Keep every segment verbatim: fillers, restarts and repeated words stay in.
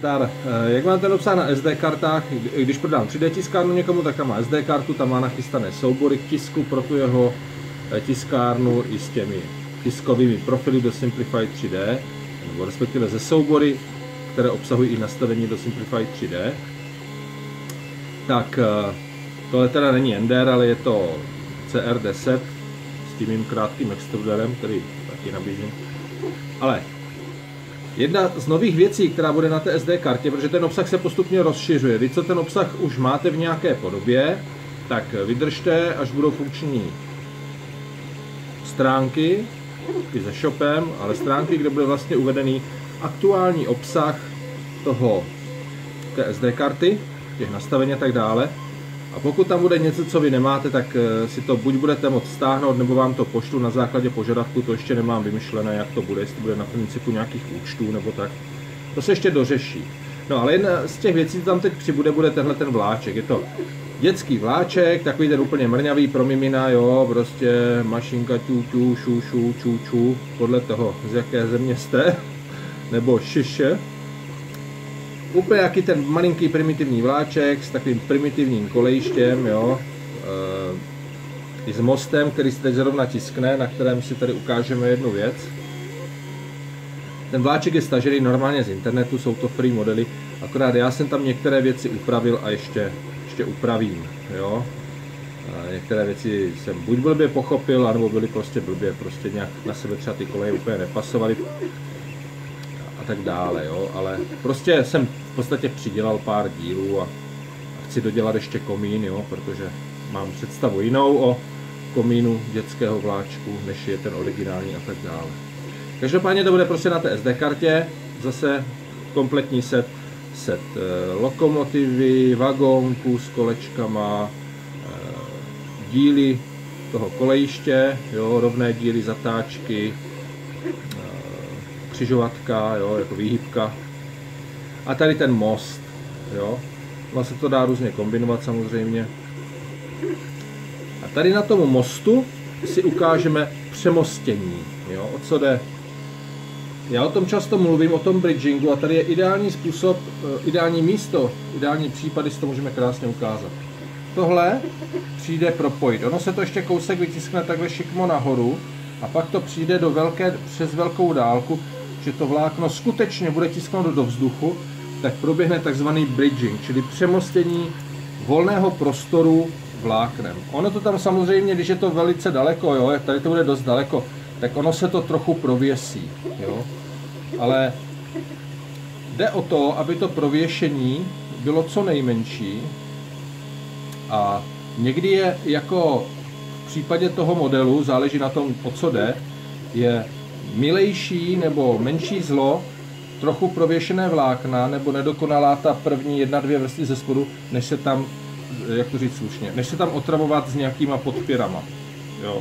Zdar. Jak má ten obsah na S D kartách, když prodám tři dé tiskárnu někomu, tak tam má S D kartu, tam má nachystané soubory k tisku pro tu jeho tiskárnu i s těmi tiskovými profily do Simplify tři dé, nebo respektive ze soubory, které obsahují i nastavení do Simplify tři dé. Tak tohle teda není Ender, ale je to C R deset s tím mým krátkým extruderem, který taky nabízím. Ale jedna z nových věcí, která bude na té S D kartě, protože ten obsah se postupně rozšiřuje. Když co ten obsah už máte v nějaké podobě, tak vydržte, až budou funkční stránky, i se shopem, ale stránky, kde bude vlastně uvedený aktuální obsah toho, té S D karty, těch nastavení a tak dále. A pokud tam bude něco, co vy nemáte, tak si to buď budete moct stáhnout, nebo vám to pošlu na základě požadavku, to ještě nemám vymyšlené, jak to bude, jestli bude na principu nějakých účtů nebo tak. To se ještě dořeší. No ale jedna z těch věcí, co tam teď přibude, bude tenhle ten vláček. Je to dětský vláček, takový ten úplně mrňavý pro mimina, jo, prostě mašinka čů, čů, šu, šu, čů, čů, podle toho, z jaké země jste, nebo šiše. Úplně jaký ten malinký primitivní vláček s takovým primitivním kolejištěm, jo, e, i s mostem, který se teď zrovna tiskne, na kterém si tady ukážeme jednu věc. Ten vláček je stažený normálně z internetu, jsou to free modely, akorát já jsem tam některé věci upravil a ještě, ještě upravím, jo. A některé věci jsem buď blbě pochopil, anebo byly prostě blbě, prostě nějak na sebe třeba ty koleje úplně nepasovaly. A tak dále, jo, ale prostě jsem v podstatě přidělal pár dílů a chci dodělat ještě komín, jo, protože mám představu jinou o komínu dětského vláčku, než je ten originální a tak dále. Každopádně to bude prostě na té S D kartě, zase kompletní set, set e, lokomotivy, vagónků s kolečkama, e, díly toho kolejiště, jo, rovné díly, zatáčky, křižovatka, jo, jako výhybka. A tady ten most, jo. Vlastně to dá různě kombinovat samozřejmě. A tady na tom mostu si ukážeme přemostění, jo, o co jde. Já o tom často mluvím, o tom bridgingu, a tady je ideální způsob, ideální místo, ideální případy, si to můžeme krásně ukázat. Tohle přijde propojit. Ono se to ještě kousek vytiskne takhle šikmo nahoru a pak to přijde do velké, přes velkou dálku, že to vlákno skutečně bude tisknout do vzduchu, tak proběhne takzvaný bridging, čili přemostění volného prostoru vláknem. Ono to tam samozřejmě, když je to velice daleko, jo, tady to bude dost daleko, tak ono se to trochu prověsí, jo. Ale jde o to, aby to prověšení bylo co nejmenší a někdy je jako v případě toho modelu, záleží na tom, o co jde, je milejší nebo menší zlo trochu prověšené vlákna nebo nedokonalá ta první jedna, dvě vrstvy ze spodu, než se tam, jak to říct slušně, než se tam otravovat s nějakýma podpěrama, jo.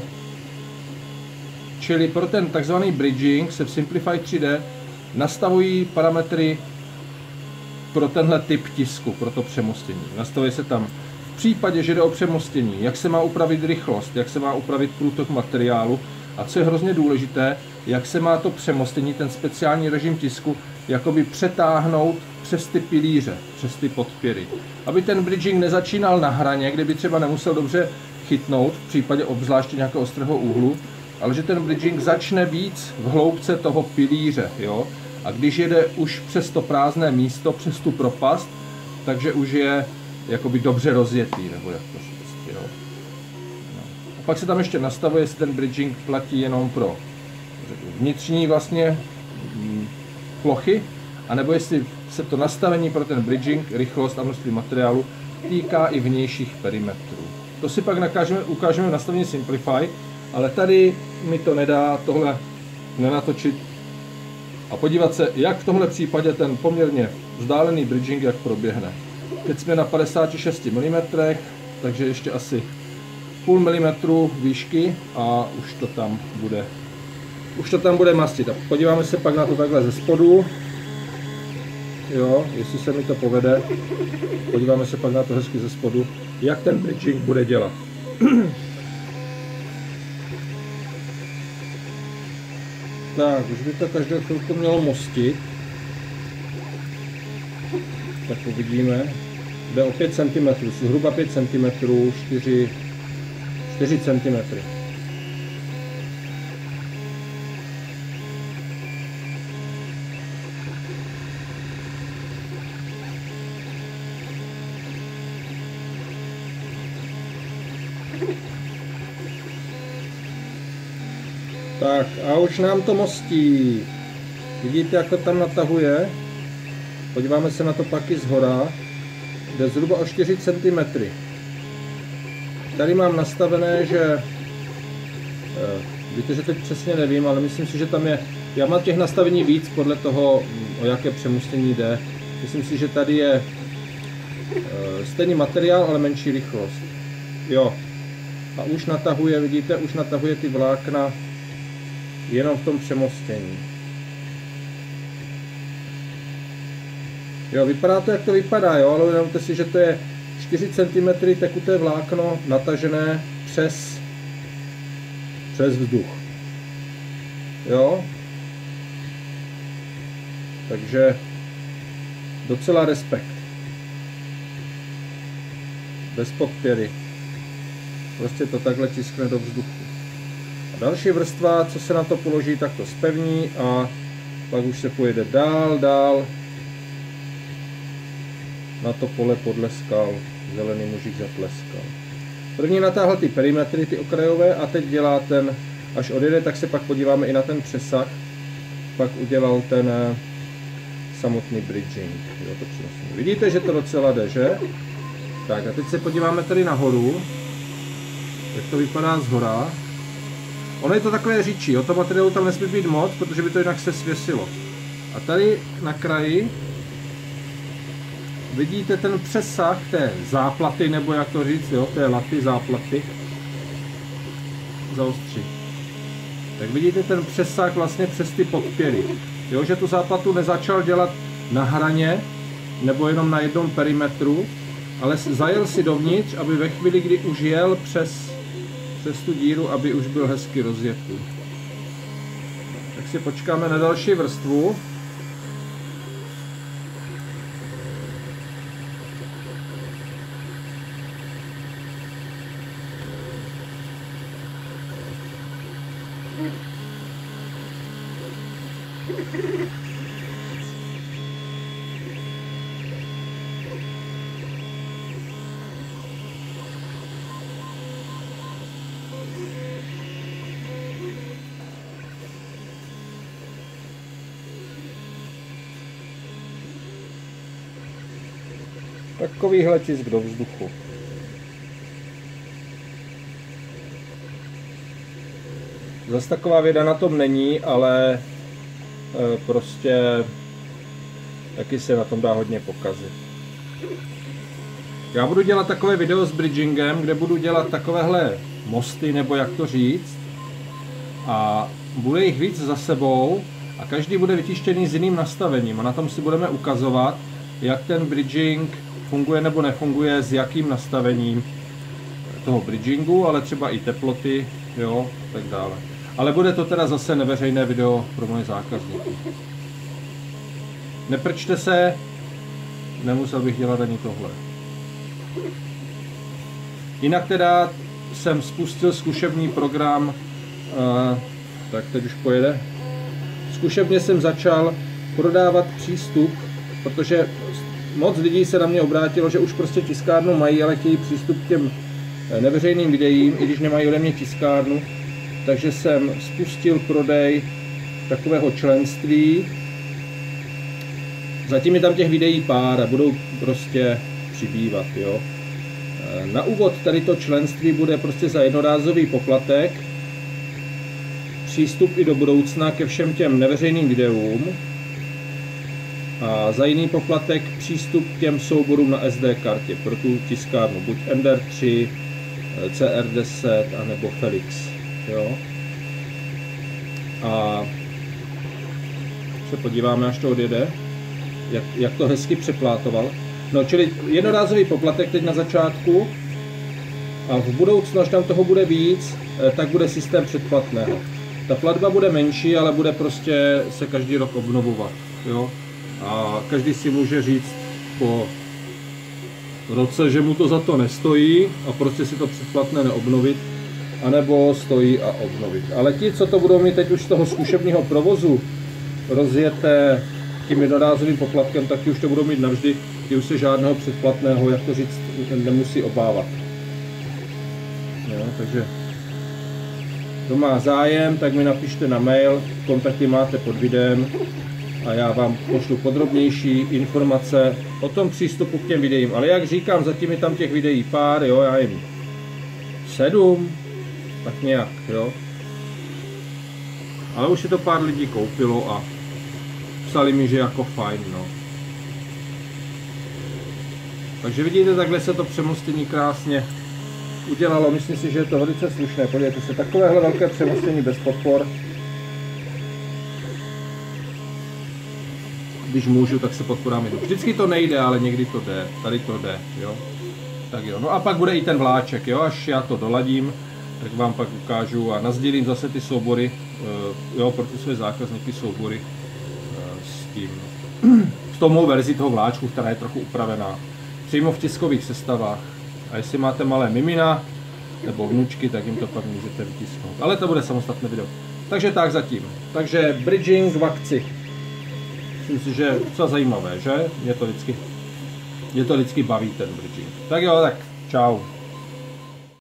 Čili pro ten takzvaný bridging se v Simplify tři dé nastavují parametry pro tenhle typ tisku, pro to přemostění. Nastavuje se tam v případě, že jde o přemostění, jak se má upravit rychlost, jak se má upravit průtok materiálu a co je hrozně důležité, jak se má to přemostění, ten speciální režim tisku, jakoby přetáhnout přes ty pilíře, přes ty podpěry. Aby ten bridging nezačínal na hraně, kde by třeba nemusel dobře chytnout, v případě obzvláště nějakého ostrého úhlu, ale že ten bridging začne víc v hloubce toho pilíře, jo? A když jede už přes to prázdné místo, přes tu propast, takže už je jakoby dobře rozjetý, nebo jak to říct, jo? No. A pak se tam ještě nastavuje, jestli ten bridging platí jenom pro vnitřní vlastně hm, plochy, anebo jestli se to nastavení pro ten bridging, rychlost a množství materiálu týká i vnějších perimetrů. To si pak nakážeme, ukážeme v nastavení Simplify, ale tady mi to nedá tohle nenatočit a podívat se, jak v tomhle případě ten poměrně vzdálený bridging, jak proběhne. Teď jsme na padesáti šesti milimetrech, takže ještě asi půl milimetru výšky a už to tam bude, už to tam bude mastit. A podíváme se pak na to takhle ze spodu, jo, jestli se mi to povede. Podíváme se pak na to hezky ze spodu, jak ten bridging bude dělat. Tak, už by to každou chvilku mělo mostit. tak uvidíme. Jde o pět centimetrů, zhruba pět centimetrů, čtyři centimetry. Tak a už nám to mostí. Vidíte, jak to tam natahuje? Podíváme se na to pak i zhora. Jde zhruba o čtyři centimetry. Tady mám nastavené, že... Víte, že teď přesně nevím, ale myslím si, že tam je... Já mám těch nastavení víc podle toho, o jaké přemostění jde. Myslím si, že tady je stejný materiál, ale menší rychlost. Jo. A už natahuje, vidíte, už natahuje ty vlákna jenom v tom přemostění. Jo, vypadá to, jak to vypadá, jo, ale uvědomte si, že to je čtyři centimetry tekuté vlákno natažené přes, přes vzduch. Jo. Takže docela respekt. Bez podpěry. Prostě to takhle tiskne do vzduchu. A další vrstva, co se na to položí, tak to zpevní a pak už se pojede dál, dál na to pole podle skal. Zelený mužík zatleskal. První natáhl ty perimetry, ty okrajové, a teď dělá ten, až odjede, tak se pak podíváme i na ten přesah. Pak udělal ten samotný bridging. Jo, to vidíte, že to docela jde, že? Tak a teď se podíváme tady nahoru, jak to vypadá zhora. Ono je to takové říčí, jo, to materiálu tam nesmí být moc, protože by to jinak se svěsilo. A tady na kraji vidíte ten přesah té záplaty, nebo jak to říct, jo, té laty, záplaty. Zaostří. Tak vidíte ten přesah vlastně přes ty podpěry. Jo, že tu záplatu nezačal dělat na hraně, nebo jenom na jednom perimetru, ale zajel si dovnitř, aby ve chvíli, kdy už jel přes, přes tu díru, aby už byl hezky rozjetý. Tak si počkáme na další vrstvu. Takovýhle tisk do vzduchu. Zase taková věda na tom není, ale e, prostě taky se na tom dá hodně pokazit. Já budu dělat takové video s bridgingem, kde budu dělat takovéhle mosty, nebo jak to říct. A bude jich víc za sebou a každý bude vytištěný s jiným nastavením. A na tom si budeme ukazovat, jak ten bridging funguje nebo nefunguje, s jakým nastavením toho bridgingu, ale třeba i teploty, jo, tak dále. Ale bude to teda zase neveřejné video pro moje zákazníky. Neprčte se, nemusel bych dělat ani tohle. Jinak teda jsem spustil zkušební program, uh, tak teď už pojede. Zkušebně jsem začal prodávat přístup, protože moc lidí se na mě obrátilo, že už prostě tiskárnu mají, ale chtějí přístup k těm neveřejným videím, i když nemají ode mě tiskárnu. Takže jsem spustil prodej takového členství. Zatím je tam těch videí pár a budou prostě přibývat, jo. Na úvod tady to členství bude prostě za jednorázový poplatek. Přístup i do budoucna ke všem těm neveřejným videům. A za jiný poplatek přístup k těm souborům na S D kartě pro tu tiskárnu, buď M D R tři, C R deset a nebo Felix. Jo? A se podíváme, až to odjede, jak, jak to hezky přeplátoval. No, čili jednorázový poplatek teď na začátku a v budoucnu, až tam toho bude víc, tak bude systém předplatného. Ta platba bude menší, ale bude prostě se každý rok obnovovat. Jo? A každý si může říct po roce, že mu to za to nestojí a prostě si to předplatné neobnovit, anebo stojí a obnovit. Ale ti, co to budou mít teď už z toho zkušebního provozu rozjeté tím jednorázovým poplatkem, tak ti už to budou mít navždy, ti už se žádného předplatného, jak to říct, nemusí obávat. No, takže kdo má zájem, tak mi napište na mail, kontakty máte pod videem a já vám pošlu podrobnější informace o tom přístupu k těm videím. Ale jak říkám, zatím je tam těch videí pár, jo, já jim sedm, tak nějak, jo. Ale už si to pár lidí koupilo a psali mi, že jako fajn, no. Takže vidíte, takhle se to přemostění krásně udělalo. Myslím si, že je to velice slušné. Podívejte se, takovéhle velké přemostění bez podpor. Když můžu, tak se podporám jdu. Vždycky to nejde, ale někdy to jde. Tady to jde, jo. Tak jo. No a pak bude i ten vláček, jo. Až já to doladím, tak vám pak ukážu a nasdílím zase ty soubory, jo, pro ty své zákazníky soubory s tím, s tou mou verzi toho vláčku, která je trochu upravená. Přímo v tiskových sestavách. A jestli máte malé mimina nebo vnučky, tak jim to pak můžete vytisknout. Ale to bude samostatné video. Takže tak zatím. Takže bridging v akci. Myslím si, že je docela zajímavé, že? Mě to vždycky, mě to vždycky baví ten bridging. Tak jo, tak čau.